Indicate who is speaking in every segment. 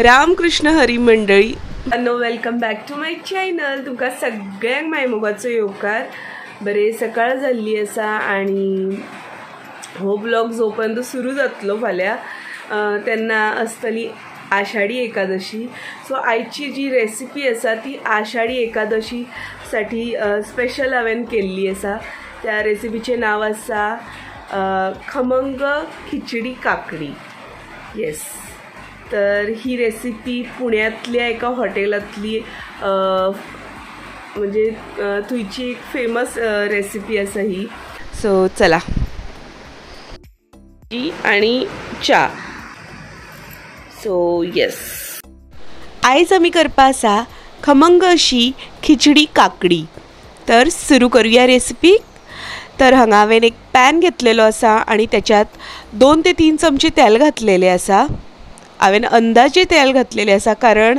Speaker 1: रामकृष्ण हरी मंडळी welcome back to my channel. तुमका सगळ्यांक माय मोगाचो येवकार। बरे सकाळ जाल्ली आसा आणि हो ब्लॉग जोपर्यंत सुरू जातलो फाल्यां तेन्ना आसतली आषाढी एकादशी। सो आयची जी रेसिपी आसा ती आषाढी एकादशी साठी स्पेशल हांवें केल्ली आसा। त्या रेसिपीचे नाव आसा खमंग खिचडी काकडी। येस, तर ही रेसिपी पुण्यातल्या एका हॉटेलातली म्हणजे थंयची एक फेमस रेसिपी आसा ही। सो चला आणि च्या। सो येस, आयज आमी करपा आसा खमंग अशी खिचडी काकडी। तर सुरू करूया रेसिपी। तर हांगा हांवें एक पॅन घेतलेलो आसा आणि त्याच्यात 2 ते 3 चमचे तेल घातलेले आसा। हांवें अंदाजे तेल घातलेले आसा कारण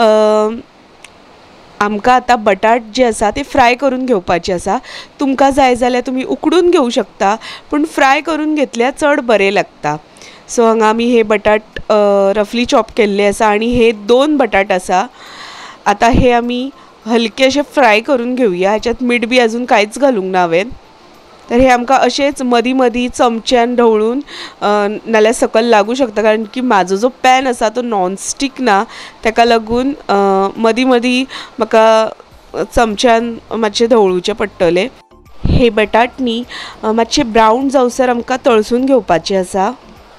Speaker 1: आमकां आतां बटाट जे आसा ते फ्राय करून घेवपाचे आसा। तुमकां जाय जाल्यार तुमी उकडून घेवं शकता, पण फ्राय करून घेतल्यार चड बरें लागता। सो हांगा आमी हे बटाट रफली चॉप केल्ले आसा आणि हे 2 बटाट आसा। आता हे आमी हलकेशे फ्राय करून घेवया। ह्याच्यात मीठ बी अजून कांयच घालूंक ना हांवें। तर हे आमकां अशेंच मदी मदी चमच्यान ढवळून नाल्यार सकल लागू शकता, कारण की म्हाजो जो पॅन आसा तो नॉनस्टिक ना, ताका लागून मदी मदी म्हाका चमच्यान मातशें ढवळूचें पडटलें। हे बटाट न्ही मातशे ब्रावन जावसर आमकां तळसून घेवपाचे आसा।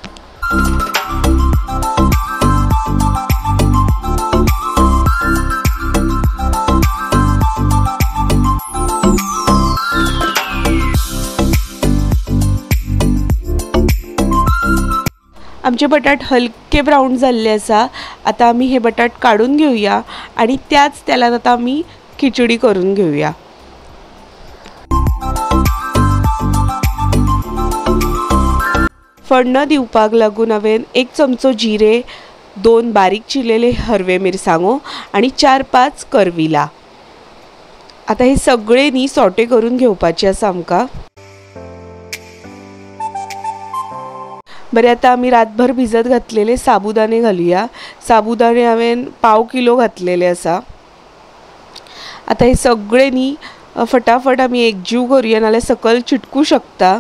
Speaker 1: आमचे बटाट हलके ब्राऊन झाले आसा। आता आम्ही हे बटाट काढून घेऊया आणि त्याच तेलात आता आम्ही खिचडी करून घेऊया। फोडणं दिवपाक लागून हांवें 1 चमचो जिरे, 2 बारीक चिरलेले हरवे मिरसांगो आणि 4-5 करविला। आता हे सगळे नी सॉटे करून घेवपाचे आसा आमकां। बरे, आता आमी रातभर भिजत घातलेले साबुदाणे घालूया। साबुदाणे हांवें पाव किलो घातलेले आसा। आता हे सगळे नी फटाफट आमी एकजीव करूया, नाल्यार सकल चिटकू शकता।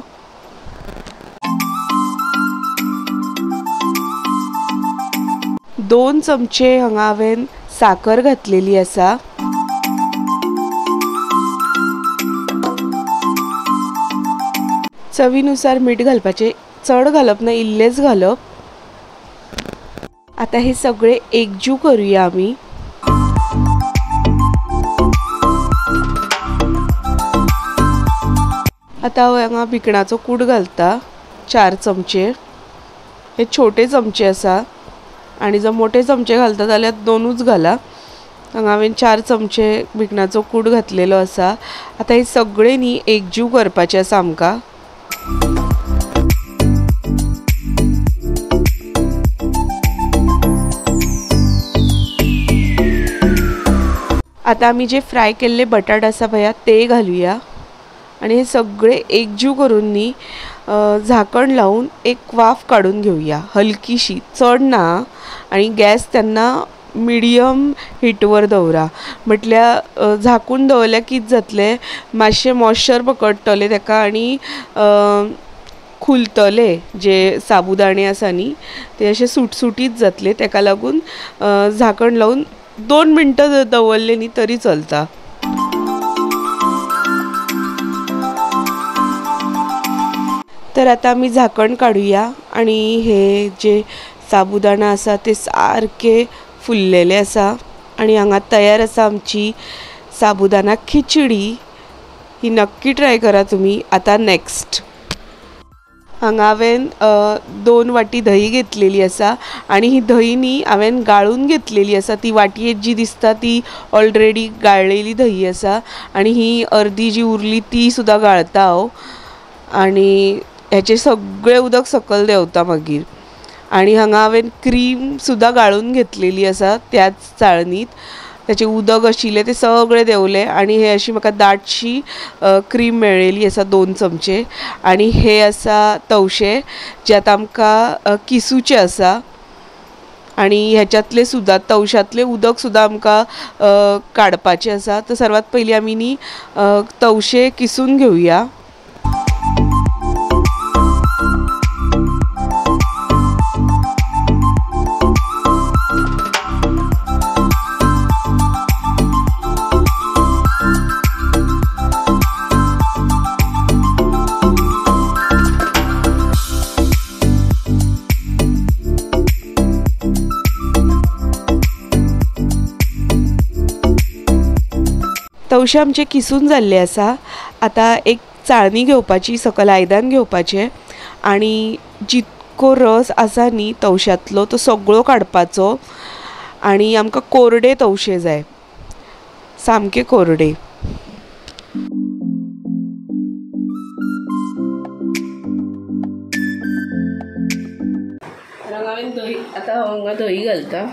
Speaker 1: दोन चमचे हांगा हांवें साखर घातलेली आसा। चवीनुसार मीठ घालपाचे, चढ घालप ना, इल्लेच घालप। आता हे सगळे एकजीव करूया आमी। आता हांगा भिकणाचो कूट घालता 4 चमचे। हे छोटे चमचे आसा आणि जर मोठे चमचे घालता जाल्यार 2च घाला। हांगा हांवें 4 चमचे भिकणाचो कूट घातलेलो आसा। आता हे सगळे नी एकजीव करपाचे आसा आमकां। आता आमी जे फ्राय केल्ले बटाट आसा पळय ते घालूया आणि हे सगळे एकजीव करून नी झाकण लावून एक वाफ काढून घेऊया, हलकीशी, चढ ना। आणि गॅस त्यांना मिडियम हिटवर दवरा। म्हटल्यार झाकून दवरल्यार कितें जातलें, मातशें मॉइश्चर पकडटले ताका आणि खुलतले जे साबुदाणे आसा न्ही ते अशे सुटसुटीत जातले। ताका लागून झाकण लावून 2 मिनटं दवरले न्ही तरी चलता। तर आता आमी झाकण काढूया आणि हे जे साबुदाणा आसा ते सारखे फुललेले आसा आणि हांगा तयार आसा आमची साबुदाणा खिचडी। ही नक्की ट्राय करा तुम्ही। आता नेक्स्ट हांगा हांवें 2 वाटी दही घेतलेली आसा आणि ही दही न्ही हांवें गाळून घेतलेली आसा। ती वाटयेत जी दिसता ती ऑलरेडी गाळलेली दही आसा आणि ही अर्दी जी उरली ती सुद्धा गाळता हांव आणि ह्याचे सगळे उदक सकल देंवता मागीर। आणि हांगा हांवें क्रीम सुद्धा गाळून घेतलेली आसा त्याच चाळणीत। त्याचे उदक आशिल्ले ते सगळे देवले आणि हे अशी म्हाका दाटशी क्रीम मेळ्ळेली आसा 2 चमचे। आणि हे आसा तवशे जे आतां आमकां किसूचे आसा। आणि ह्याच्यातले सुद्धा तवशातले उदक सुद्धा आमकां काडपाचे आसा। तर सर्वात पयलीं आमी न्ही तवशे किसून घेवया। तवशे आमचे किसून जाल्ले आसा। आता एक चाळणी घेवपाची, सकयल आयदन घेवपाचें आणि जितको रस आसा न्ही तवशांतलो तो सगळो काडपाचो आणि आमकां कोरडे तवशे जाय, सामके कोरडे। हांवें दही, आतां हांगा दही घालता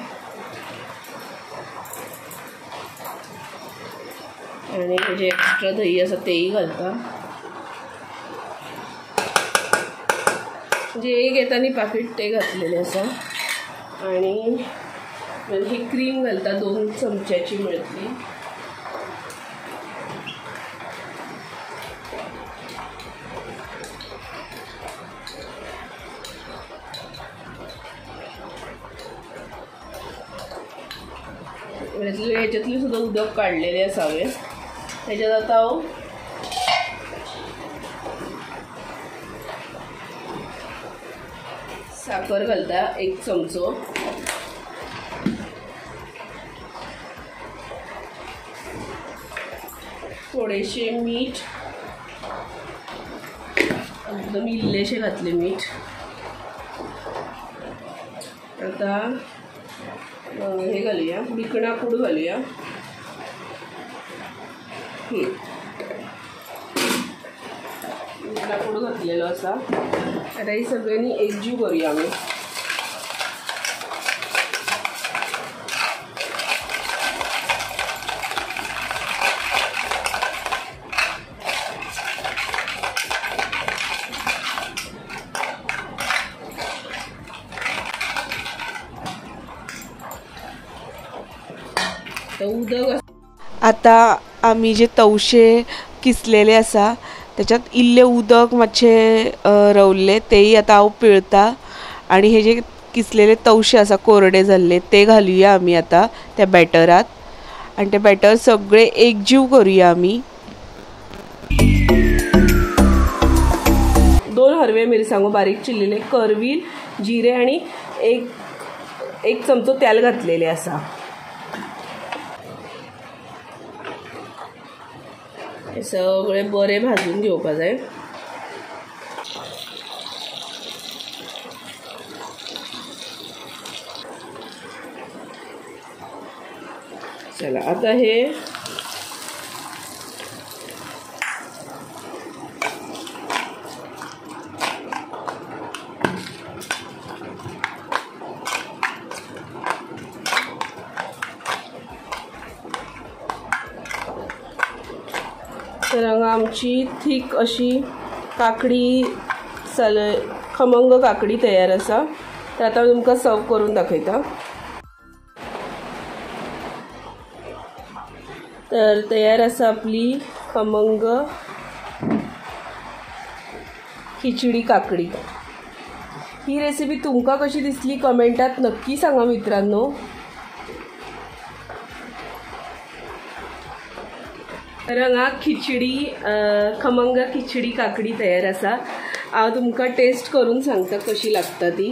Speaker 1: आणि जे एक्स्ट्रा दही आसा तेही घालता। जे एक येता न्ही पाकीट ते घातलेले आसा आणि ही क्रीम घालता 2 चमच्याची मेळटली। ह्याच्यातली सुद्धा उदक काढलेले आसा हांवें। त्याच्यात आता हांव साखर घालता 1 चमचो, थोडेशे मीठ, एकदम इल्लेशे घातले मीठ। आता हे घालूया, भिकणा पूड घालूया। भिकणा पूड घातलेलो आसा। आता ही सगळ्यांनी एकजीव करूया आमी। आता आमी जे तवशे किसलेले आसा त्याच्यात इल्ले उदक मातशे रवल्ले तेही आता हांव पिळता आणि हे जे किसलेले तवशे आसा कोरडे जाल्ले ते घालुया आमी आता त्या बॅटरात आणि ते बॅटर सगळे एकजीव करूया आमी। 2 हरवे मिरसांगो बारीक चिरलेले, करवील, जिरे आणि एक चमचो तेल घातलेले आसा। हे सगळे बरे भाजून घेवपा जाय। चला आता हे तर हांगा आमची थीक अशी काकडी खमंग काकडी तयार आसा। तर आता तुमकां सर्व करून दाखयता। तर तयार आसा आपली खमंग खिचडी काकडी। ही रेसिपी तुमकां कशी दिसली कमेंटात नक्की सांगा मित्रांनो। तर हांगा खिचडी खमंग खिचडी काकडी तयार आसा। हांव तुमकां टेस्ट करून सांगता कशी लागता ती।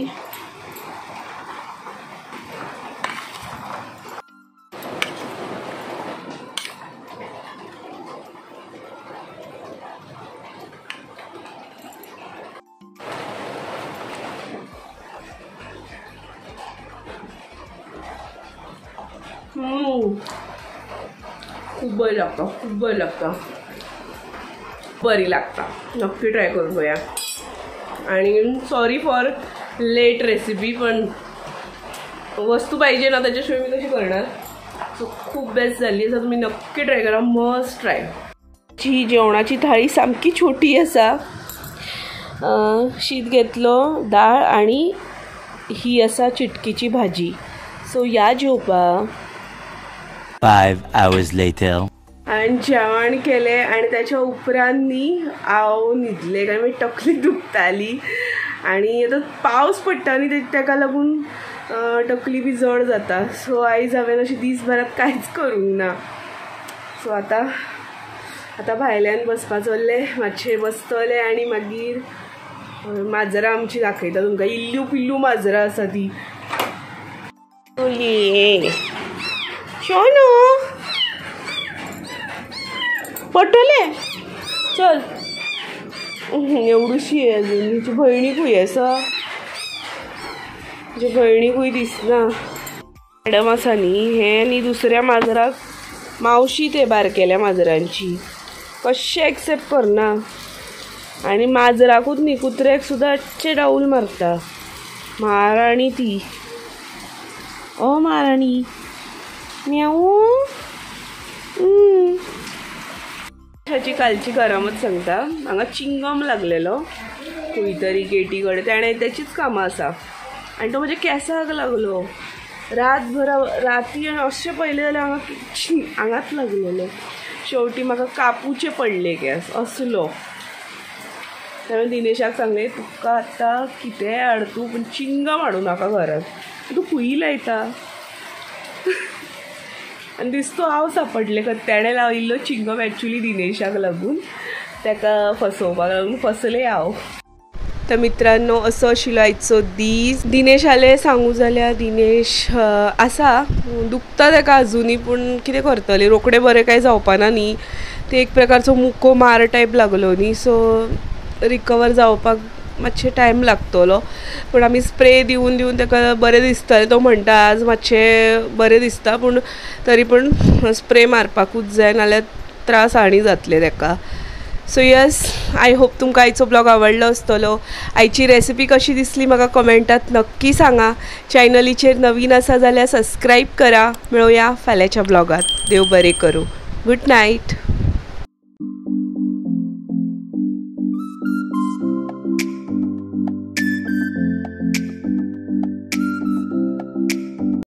Speaker 1: खूप बरी लागता, बरी लागता। नक्की ट्राय करून बघा। आणि सॉरी फॉर लेट रेसिपी, पण वस्तू पाहिजे ना त्याच्याशिवाय मी कशी करणार। सो खूप बेस्ट झाली आसा, तुम्ही नक्की ट्राय करा, मस्ट ट्राय। ही जेवणाची थाळी सामकी छोटी आसा। शीत घेतलो, डाळ आणि ही आसा चिटकीची भाजी. सो या जेवपाक.
Speaker 2: 5 hours later.
Speaker 1: आणि जेवण केलें आणि त्याच्या उपरांत न्ही हांव न्हिदलें कारण म्हजी तकली दुखताली आणि आतां पावस पडटा न्ही ताका लागून तकली बी जड जाता. सो आयज हांवें अशें दिसभरात कांयच करूंक ना. सो आतां भायल्यान बसपा चल्लें, मातशें बसतलें आणि मागीर माजरां आमची दाखयता तुमकां. इल्लू पिल्लू माजरां आसा ती. शोनू पटोले चल. एवढीशी आहे अजून. हिची भयणीकूय आसा, तुझ्या भयणीकूय दिसना. मॅडम आसा न्ही, हे न्ही दुसऱ्या माजराक मावशी ते बारकेल्या माजरांची कशें एक्सेप्ट करना. आणि माजराकूच न्ही कुत्र्याक सुद्दां अच्छे डाऊल मारता. महाराणी ती. ओ महाराणी म्याऊ. ह्याची कालची करामत सांगता. हांगा चिंगम लागलेलो खंय तरी गेटी कडेन. ताणें त्याचीच कामां आसा आनी तो म्हज्या केंसाक लागलो. रातभर राती अशें पळयलें जाल्यार हांगाच लागलेलो. शेवटी म्हाका कापूचे पडले केंस असलो. हांवें दिनेशाक सांगलें तुका आतां कितेंय हाड तूं, पूण चिंगम हाडूं नाका घरांत. तूं खंय लायता. आनी दिसतो हांव सापडलें का तेणें लायिल्लो चिंगम एक्चुली दिनेशाक लागून. ताका फसोवपाक लागून फसलें हांव. तर मित्रांनो असो आशिल्लो आयचो दीस. दिनेश आले सांगू जाल्यार दिनेश आसा दुखता ताका अजुनी, पूण कितें करतलें रोखडें बरें कांय जावपाना न्ही. ते एक प्रकारचो मुको मार टायप लागलो न्ही. सो रिकवर जावपाक मातशें टायम लागतलो. पूण आमी स्प्रे दिवन दिवन ताका बरें दिसतालें. तो म्हणटा आज मातशें बरें दिसता, पूण तरी पूण स्प्रे मारपाकूच जाय नाल्यार त्रास आनी जातले ताका. सो यस, आय होप तुमकां आयचो ब्लॉग आवडलो आसतलो. आयची रेसिपी कशी दिसली म्हाका कमेंटात नक्की सांगा. चॅनलीचेर नवीन आसा जाल्यार सबस्क्रायब करा. मेळुया फाल्यांच्या ब्लॉगात. देव बरें करूं. Good night.